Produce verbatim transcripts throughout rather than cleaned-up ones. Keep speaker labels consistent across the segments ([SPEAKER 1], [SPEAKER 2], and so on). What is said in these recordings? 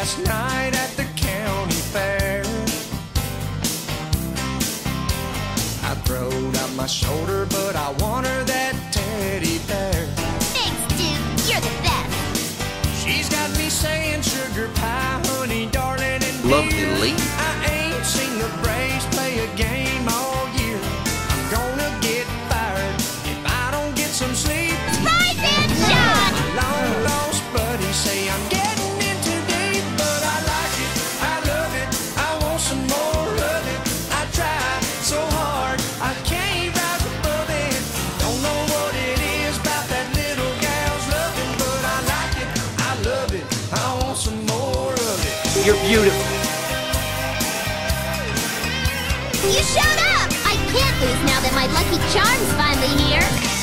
[SPEAKER 1] last night at the county fair. I throwed out my shoulder, but I want her that teddy bear.
[SPEAKER 2] Thanks, dude. You're the best.
[SPEAKER 1] She's got me saying sugar pie, honey, darling, and
[SPEAKER 3] Love
[SPEAKER 1] dear.
[SPEAKER 3] to leave.
[SPEAKER 1] I ain't seen the Braves play a game all year. I'm gonna get fired if I don't get some sleep.
[SPEAKER 2] Rise and shine!
[SPEAKER 1] Long lost buddies say I'm getting in too deep, but I like it, I love it, I want some more of it. I try so hard, I can't rise above it. Don't know what it is about that little gal's loving, but I like it, I love it, I want some more of it.
[SPEAKER 3] You're beautiful.
[SPEAKER 2] You showed up! I can't lose now that my lucky charm's finally here.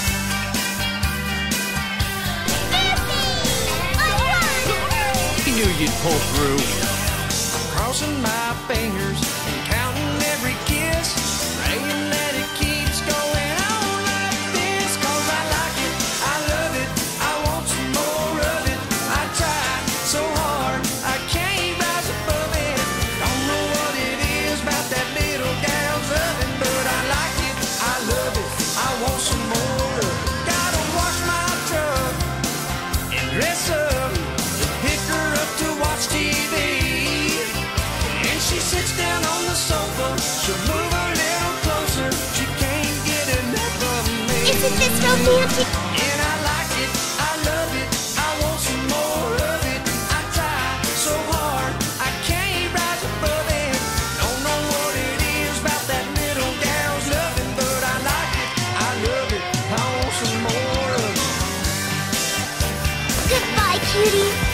[SPEAKER 3] You knew you'd pull through.
[SPEAKER 1] I'm crossing my fingers and counting every kiss, praying that it keeps going on like this. Cause I like it, I love it, I want some more of it. I try so hard, I can't rise above it. Don't know what it is about that little gal's loving, but I like it, I love it, I want some more of it. Gotta wash my truck and dress up, pick her up to watch T V. And she sits down on the sofa, she'll move a little closer, she can't get enough of me.
[SPEAKER 2] Isn't this romantic?
[SPEAKER 1] And I like it, I love it, I want some more of it. I try so hard, I can't rise above it. Don't know what it is about that little gal's loving, but I like it, I love it, I want some more of it.
[SPEAKER 2] Goodbye, cutie.